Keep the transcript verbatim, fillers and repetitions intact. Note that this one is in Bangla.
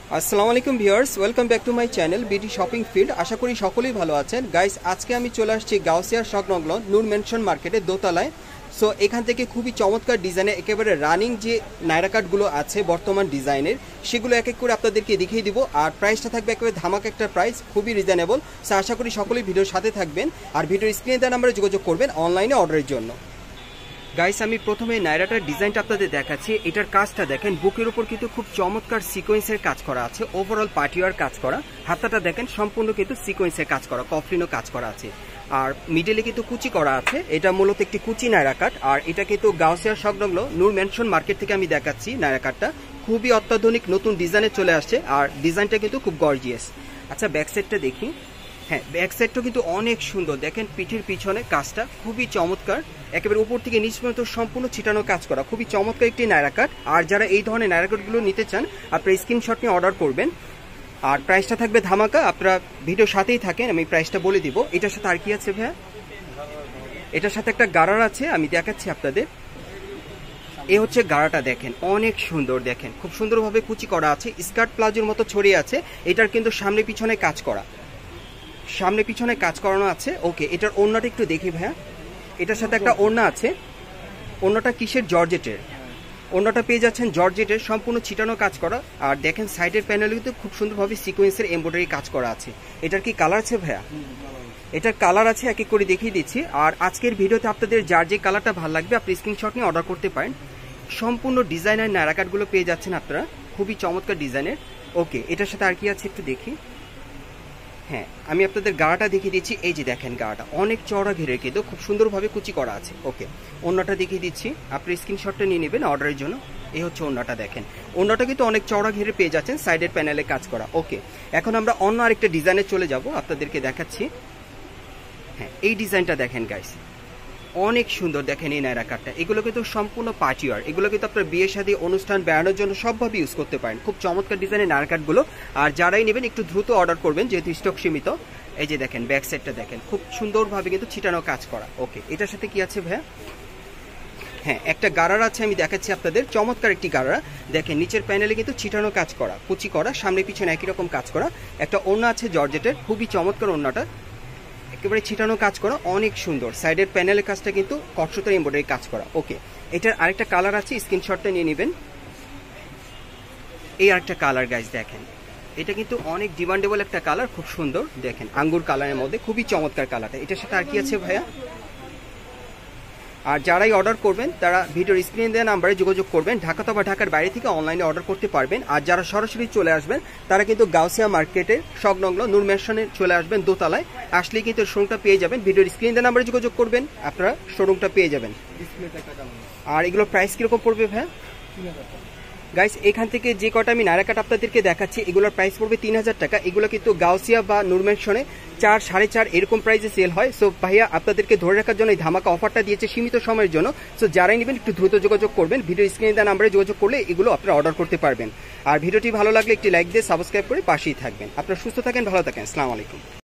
আসসালামু আলাইকুম viewers, welcome back to my channel BD shopping field. আশা করি সকলেই ভালো আছেন। গাইস, আজকে আমি চলে আসছি গাউসিয়ার সংলগ্ন নূর মেনশন মার্কেটে দোতলায়। সো এখান থেকে খুবই চমৎকার ডিজাইনের একেবারে রানিং যে নাইরা কাটগুলো আছে বর্তমান ডিজাইনের, সেগুলো এক এক করে আপনাদেরকে দেখিয়ে দিব। আর প্রাইসটা থাকবে একেবারে ধামাকা একটা প্রাইস, খুবই রিজনেবল। সো আশা করি সকলেই ভিডিওর সাথে থাকবেন আর ভিডিওর স্ক্রিনে দেওয়া নাম্বারে যোগাযোগ করবেন অনলাইনে অর্ডারের জন্য। গাইস, আমি প্রথমে নাইরাটার ডিজাইনটা আপনাদের দেখাচ্ছি। এটার কাজটা দেখেন, বুকের উপর কিন্তু খুব চমৎকার সিকোয়েন্সের কাজ করা আছে, ওভারঅল পার্টিওয়ার কাজ করা। হাতাটা দেখেন সম্পূর্ণ কিন্তু সিকোয়েন্সের কাজ করা, কফলিনও কাজ করা আছে। আর মিডলে কিন্তু কুচি করা আছে। এটা মূলত একটি কুচি নাইরা কাট। আর এটা কিন্তু গাউসিয়ার সংলগ্ন নূর মেনশন মার্কেট থেকে আমি দেখাচ্ছি। নাইরা কাটটা খুবই অত্যাধুনিক নতুন ডিজাইনে চলে আসছে আর ডিজাইনটা কিন্তু খুব গর্জিয়াস। আচ্ছা, ব্যাক সাইডটা দেখি। হ্যাঁ, ব্যাক সাইডটাও কিন্তু অনেক সুন্দর। দেখেন পিঠের পিছনে কাজটা খুবই চমৎকার, একেবারে উপর থেকে নিচ পর্যন্ত সম্পূর্ণ ছিটানো কাজ করা, খুবই চমৎকার একটি নাইরা কাট। আর যারা এই ধরনের নাইরা কাটগুলো নিতে চান, আপনারা স্ক্রিনশট নিয়ে অর্ডার করবেন। আর প্রাইসটা থাকবে ধামাকা, আপনারা ভিডিওর সাথেই থাকেন, আমি প্রাইসটা বলে দিব। এটার সাথে আর কি আছে ভাইয়া? এটার সাথে একটা গারার আছে, আমি দেখাচ্ছি আপনাদের। এ হচ্ছে গাড়াটা, দেখেন অনেক সুন্দর, দেখেন খুব সুন্দরভাবে কুচি করা আছে, স্কার্ট প্লাজোর মতো ছড়িয়ে আছে। এটার কিন্তু সামনে পিছনে কাজ করা, সামনে পিছনে কাজ করানো আছে। ওকে, এটার ওড়নাটা একটু দেখি ভাইয়া। এটার সাথে একটা ওড়না আছে। ওড়নাটা কিসের? জর্জেটের। ওড়নাটা পেয়ে যাচ্ছেন জর্জেটের, সম্পূর্ণ ছিটানো কাজ করা। আর দেখেন সাইডের প্যানেলে কিন্তু খুব সুন্দরভাবে সিকোয়েন্সের এমব্রয়ডারি কাজ করা আছে। এটার কি কালার আছে ভাইয়া? এটার কালার আছে, এক এক করে দেখিয়ে দিচ্ছি। আর আজকের ভিডিওতে আপনাদের যার যে কালারটা ভালো লাগবে আপনি স্ক্রিনশট নিয়ে অর্ডার করতে পারেন। সম্পূর্ণ ডিজাইনার নাইরা কাটগুলো পেয়ে যাচ্ছেন আপনারা, খুবই চমৎকার ডিজাইনের। ওকে, এটার সাথে আর কি আছে একটু দেখি। হ্যাঁ, আমি আপনাদের গাড়াটা দেখিয়ে দিচ্ছি। এই যে দেখেন, গাড়াটা অনেক চওড়া ঘেরে কিন্তু খুব সুন্দরভাবে কুচি করা আছে। ওকে, ওড়নাটা দেখিয়ে দিচ্ছি, আপনি স্ক্রিনশটটা নিয়ে নেবেন অর্ডারের জন্য। এই হচ্ছে ওড়নাটা, দেখেন ওড়নাটা কিন্তু অনেক চওড়া ঘেরে পেয়ে যাচ্ছেন, সাইডের প্যানেলে কাজ করা। ওকে, এখন আমরা অন্য আরেকটা ডিজাইনে চলে যাব, আপনাদেরকে দেখাচ্ছি। হ্যাঁ, এই ডিজাইনটা দেখেন গাইস, অনেক সুন্দর। দেখেন এই নাইরা কাটটা, এগুলো কিন্তু সম্পূর্ণ পার্টিওয়ার। এগুলো কিন্তু আপনার বিয়ে শাদী অনুষ্ঠান বেড়ানোর জন্য সবভাবে ইউজ করতে পারেন। খুব চমৎকার ডিজাইনের নাইরা কাটগুলো। আর যারাই নেবেন একটু দ্রুত অর্ডার করবেন, যেহেতু স্টক সীমিত। এই যে দেখেন ব্যাক সাইডটা দেখেন, খুব সুন্দরভাবে কিন্তু ছিটানো কাজ করা। ওকে, এটার সাথে কি আছে ভাইয়া? হ্যাঁ, একটা গারার আছে, আমি দেখাচ্ছি আপনাদের। চমৎকার একটি গারারা, দেখেন নিচের প্যানেলে কিন্তু ছিটানো কাজ করা, কুচি করা, সামনে পিছনে একই রকম কাজ করা। একটা ওড়না আছে জর্জেটের, খুবই চমৎকার ওড়নাটা, একেবারে ছিটানো কাজ করা, অনেক সুন্দর। সাইডের প্যানেলের কাজটা কিন্তু কটসুতার এমব্রয়ডারি কাজ করা। ওকে, এটার আরেকটা কালার আছে, স্ক্রিনশটটা নিয়ে নেবেন। এই আরেকটা কালার গাইস, দেখেন এটা কিন্তু অনেক ডিমান্ডেবল একটা কালার, খুব সুন্দর। দেখেন আঙ্গুর কালারের মধ্যে, খুবই চমৎকার কালারটা। এটার সাথে আর কি আছে ভাইয়া? আর যারাই অর্ডার করবেন তারা ভিডিওর স্ক্রিনে দেওয়া নাম্বারে যোগাযোগ করবেন। ঢাকা অথবা ঢাকার বাইরে থেকে অনলাইনে অর্ডার করতে পারবেন। আর যারা সরাসরি চলে আসবেন তারা কিন্তু গাউসিয়া মার্কেটের সংলগ্ন নূর মেনশনে চলে আসবেন দোতলায়। আসলেই কিন্তু শোরুমটা পেয়ে যাবেন। ভিডিওর স্ক্রিনে দেওয়া নাম্বারে যোগাযোগ করবেন, আপনারা শোরুমটা পেয়ে যাবেন। আর এগুলো প্রাইস কিরকম পড়বে ভাইয়া? গাইস, এখান থেকে যে কটা আমি নাইরা কাট আপনাদেরকে দেখাচ্ছি, এগুলোর প্রাইস পড়বে তিন হাজার টাকা। এগুলো কিন্তু গাউসিয়া বা নূর মেনশনে চার সাড়ে চার এরকম প্রাইসে সেল হয়। সো ভাইয়া আপনাদেরকে ধরে রাখার জন্য এই ধামাকা অফারটা দিয়েছে সীমিত সময়ের জন্য। সো যারাই নেবেন একটু দ্রুত যোগাযোগ করবেন। ভিডিও স্ক্রিনে দেওয়া নাম্বারে যোগাযোগ করলে এগুলো আপনারা অর্ডার করতে পারবেন। আর ভিডিওটি ভালো লাগলে একটি লাইক দিয়ে সাবস্ক্রাইব করে পাশেই থাকবেন। আপনারা সুস্থ থাকেন, ভালো থাকেন। আসসালামু আলাইকুম।